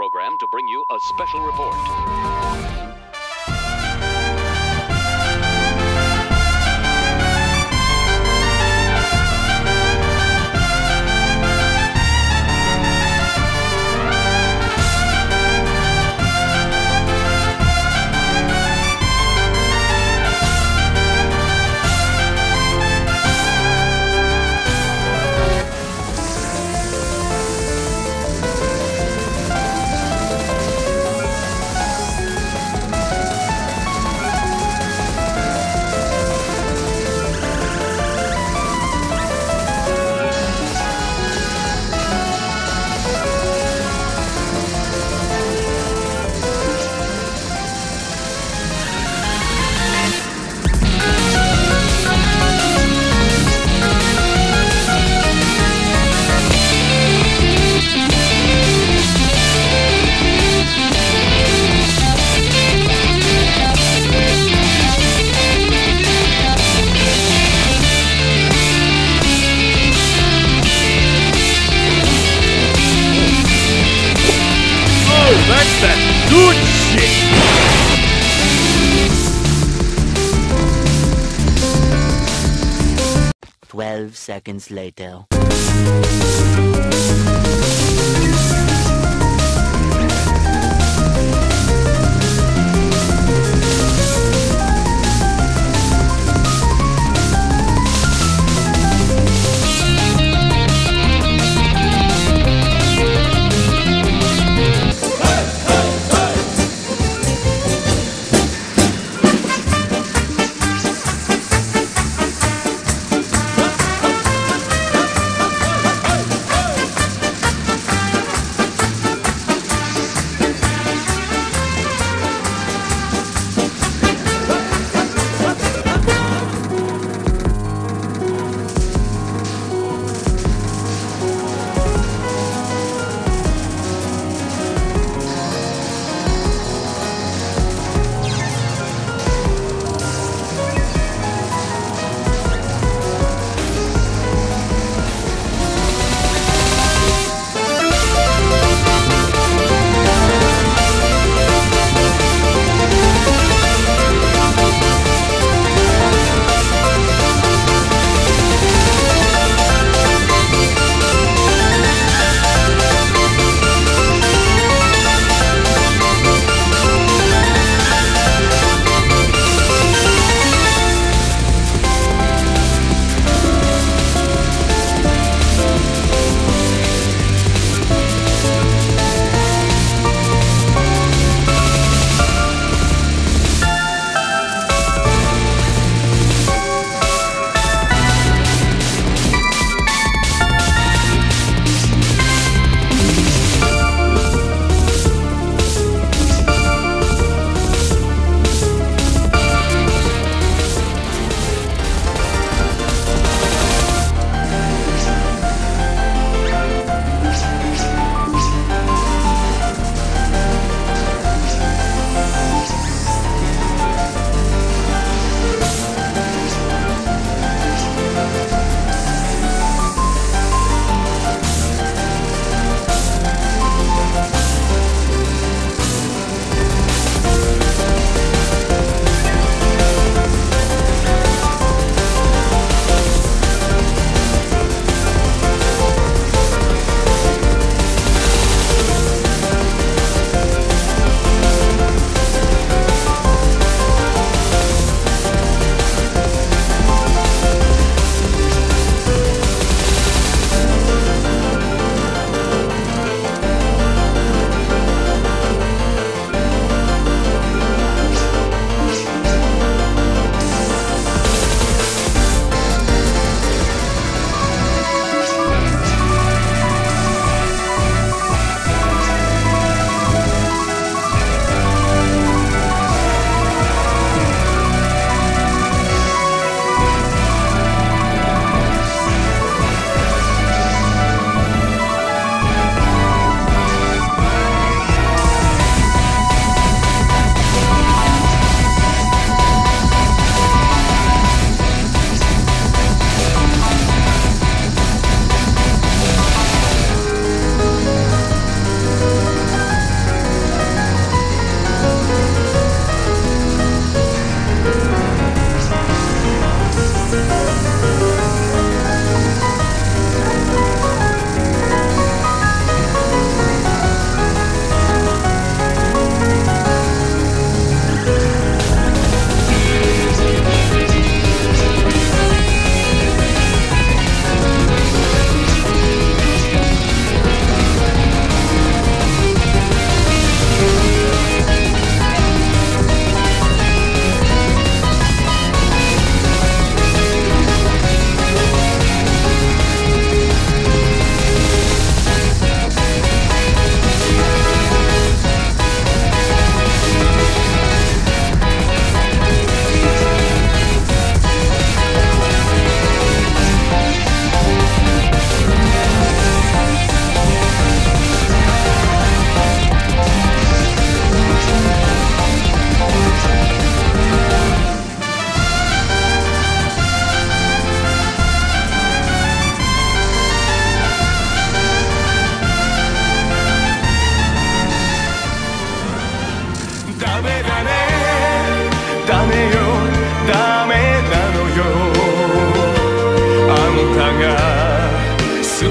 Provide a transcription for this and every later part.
program to bring you a special report. That's that good shit! 12 seconds later.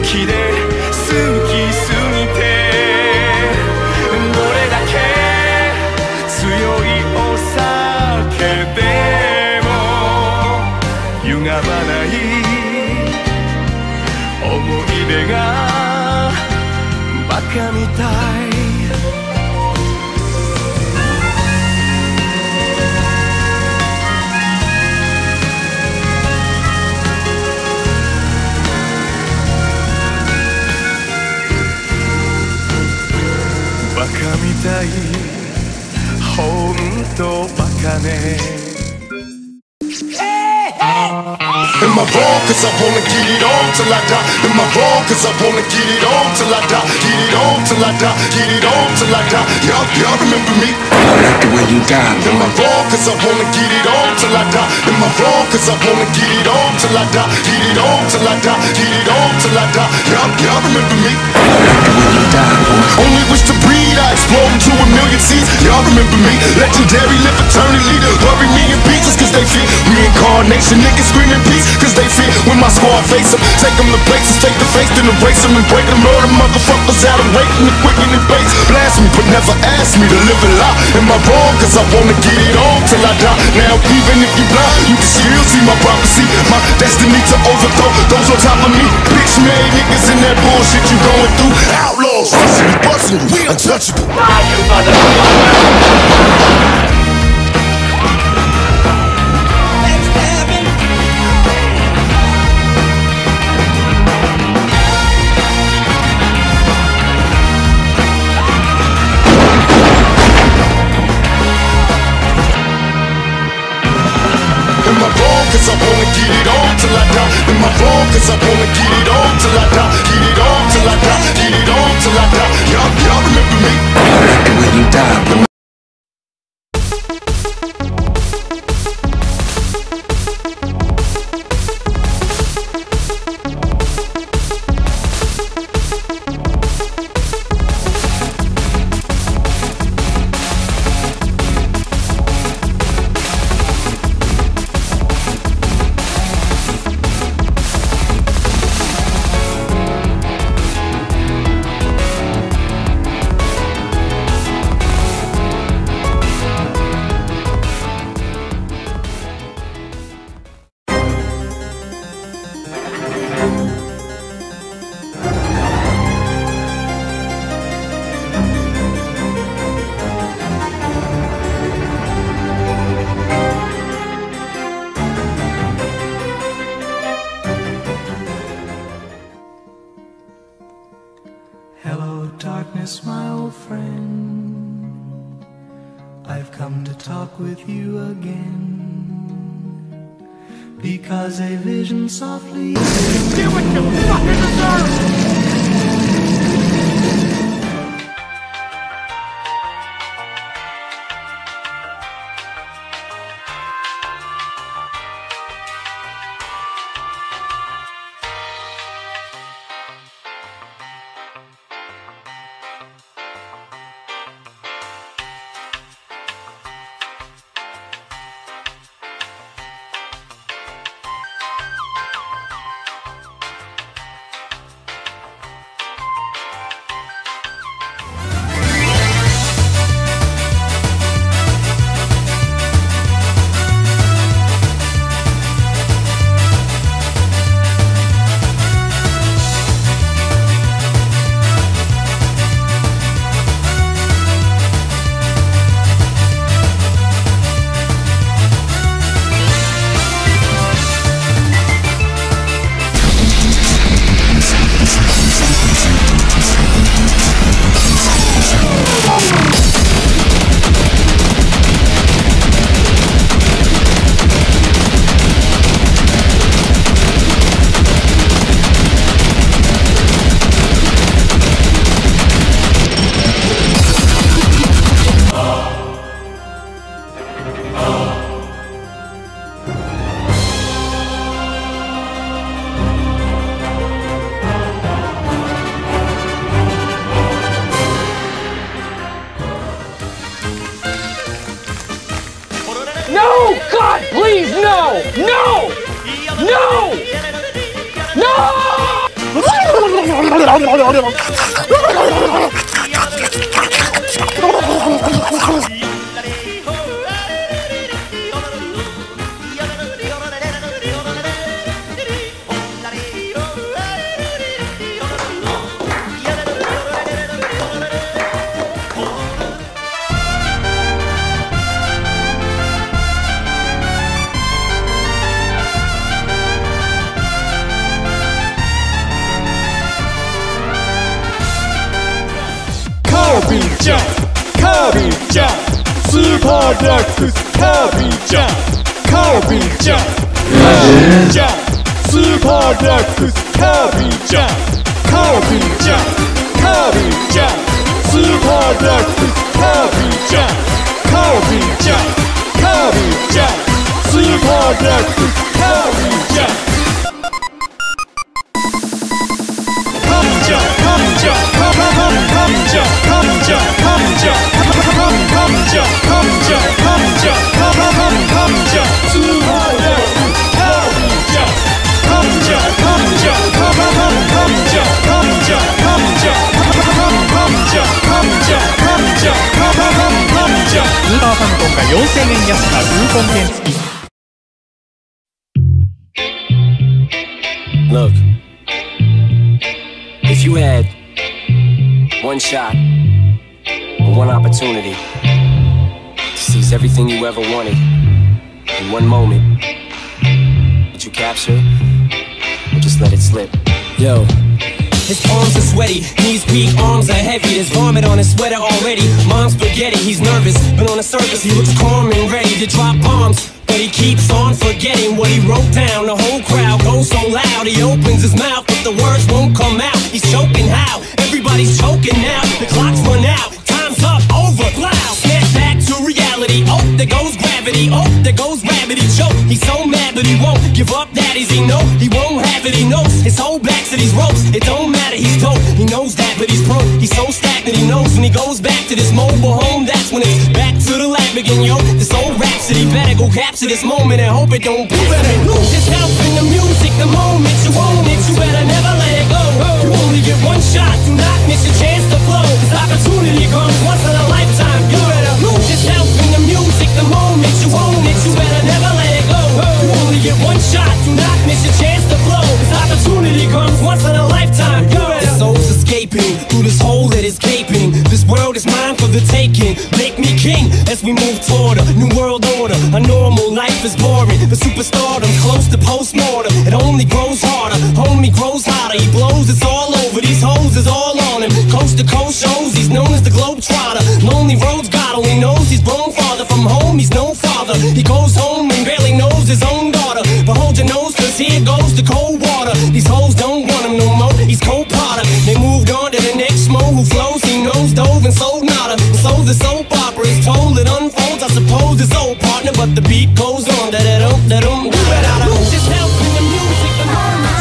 きで好きすぎてどれだけ強いお酒でも歪まない思い出がバカみたいバカみたいほんとバカね Am I wrong? Cause I wanna get it on till I die. Am I wrong? Cause I wanna get it on till I die. Get it on till I die. Get it on till I die. Y'all remember me? I like the way you die, boy. Am I wrong? Cause I wanna get it on till I die. Am I wrong? Cause I wanna get it on till I die. Get it on till I die. Get it on till I die. Y'all remember me? I like the way you die, boy. Only wish to breed, I explode into a million seeds. Y'all remember me? Legendary, live eternally. Bury me in pieces cause they fear reincarnation. Niggas screaming peace cause they fear when my squad face them. Take them to places, take the face, then erase them and break them. Murder motherfuckers out of waiting and quicken and base. Blast me, but never ask me to live a lie. Am I wrong? Cause I wanna get it on till I die. Now even if you blind, you can still see my prophecy. My destiny to overthrow those on top of me. Bitch made niggas in that bullshit you going through. Outlaws, rushing you, busting you, we untouchable. Am I wrong? Cause I wanna get it on till I die. Am I wrong? Cause I wanna get it on till I die. Get it on till I die. Get it on till I die. Y'all remember me? I like the way you die, boy. Hello, darkness, my old friend. I've come to talk with you again. Because a vision softly. Get what you fucking deserve! カービージャンプカービージャンプスーパーデラックスカービージャンプカービージャンプカービージャンプスーパーデラックスカービージャンプカービージャンプカービージャンプスーパーデラックスカービージャンプカービージャンプカービージャンプスーパーデラックスカービージャンプスーパーファミコンが4000円安なクーポン券付き。 Look, if you had one shot or one opportunity to seize everything you ever wanted in one moment, would you capture it or just let it slip? Yo. His palms are sweaty, knees weak, arms are heavy. There's vomit on his sweater already. Mom's spaghetti, he's nervous, but on the surface he looks calm and ready to drop bombs. But he keeps on forgetting what he wrote down. The whole crowd goes so loud. He opens his mouth, but the words won't come out. He's choking how? Everybody's choking now. The clock's run out, time's up, over, loud. Snap back to reality. Oh, there goes gravity. Oh, there goes gravity. Choke. He's so mad, but he won't give up. That is, he know he won't have it. He knows his whole back to these ropes. It don't matter, he's dope. He knows that, but he's broke. He's so stagnant. He knows when he goes back to this mobile home. That's when it's back to the lab again, yo. This old rhapsody better go capture this moment and hope it don't. You better lose yourself in the music. The moment you own it, you better never let it go. You only get one shot. Do not miss your chance to flow. This opportunity comes once in a lifetime. You better lose yourself in the music. The moment you own it, you better never let it go. You only get one shot. Do not miss your chance to flow. This opportunity comes once in a lifetime. You better. The soul's escaping through this hole that is gaping. This world is mine for the taking. Make me king as we move toward a new world order. A normal life is boring, but superstardom's close to postmortem. It only grows harder, homie grows hotter. He blows, it's all over. These hoes is all on him. Coast to coast shows, he's known as the Globetrotter. Lonely roads, God only knows he's grown farther from home. He's no father. He goes home and barely knows his own daughter. But hold your nose, cause here goes the cold water. These hoes don't want him no more. He's Cole Potter. They moved on to the next mo who flows. He knows dove and sold nada. So the soap opera is told, it unfolds. I suppose it's old partner, but the beat goes on. Da-da-dum, da-dum, da-da-dum. Lose yourself in the music. The moment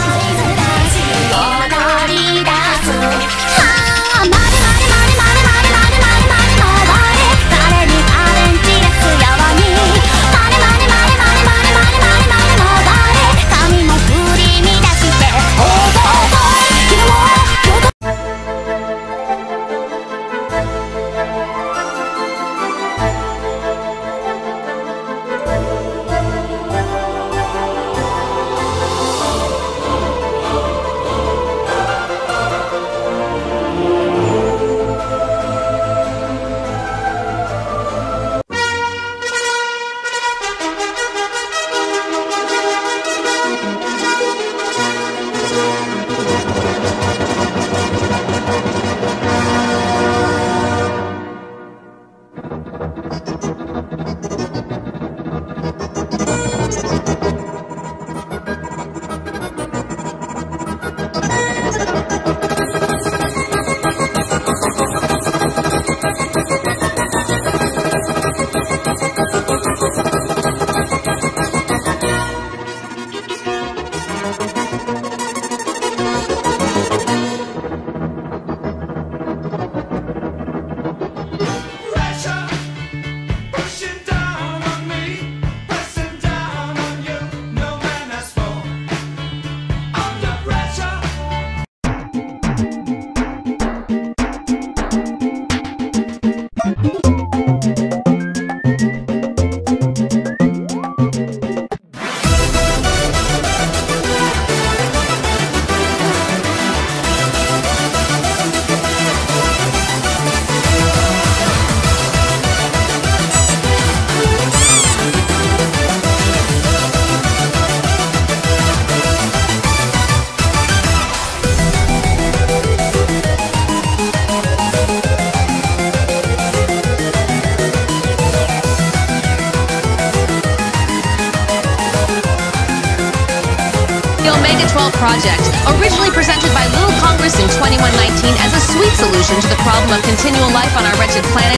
project, originally presented by Little Congress in 2119 as a sweet solution to the problem of continual life on our wretched planet.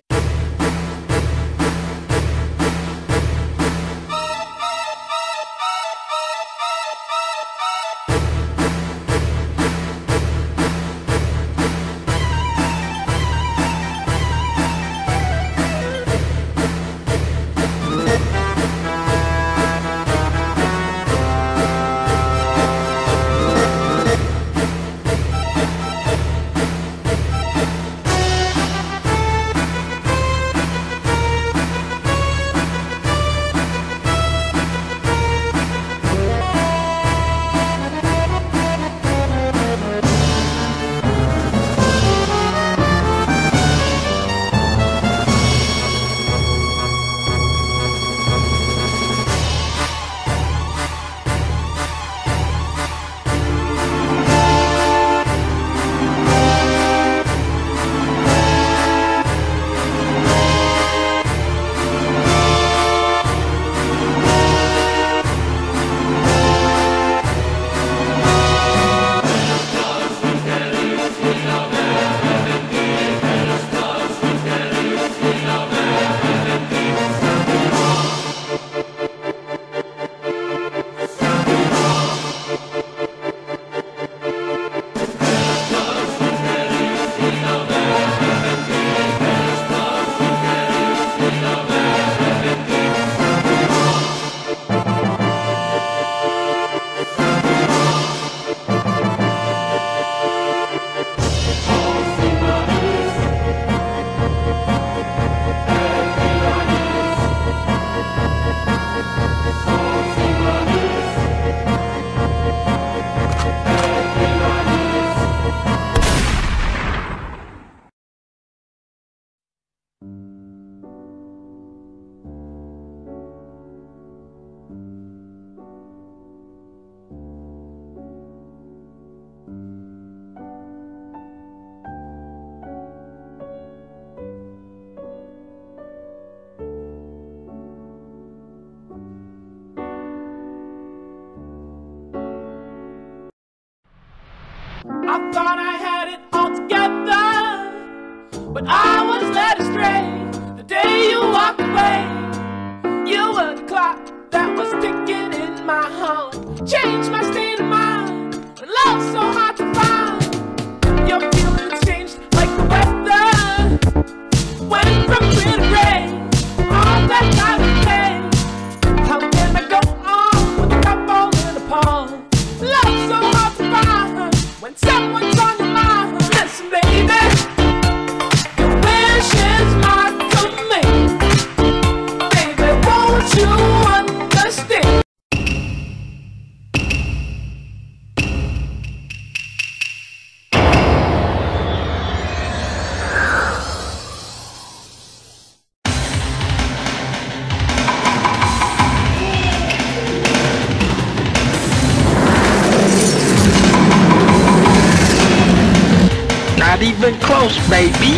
I thought I had it all together, but I was led astray the day you walked away. You were the clock that was ticking in my heart, changed my state of mind. Love's so hard to find. Your feelings changed like the weather, went from clear to gray. All that I would pay. How can I go on with a cup falling apart? Love's so hard to find when someone's on your mind. Listen, baby, your wish is my command. Baby, won't you understand? Not even close, baby.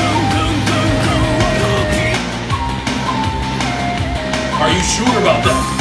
Are you sure about that?